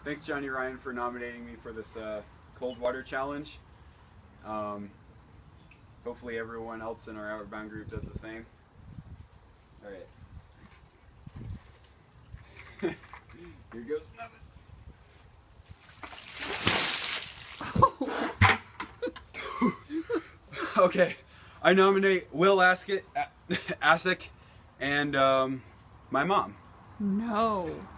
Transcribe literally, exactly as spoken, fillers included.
thanks Johnny Ryan for nominating me for this uh, cold water challenge. Um, hopefully everyone else in our Outward Bound group does the same. All right. Here goes nothing. Okay, I nominate Will Askett, Asick, and um, my mom. No.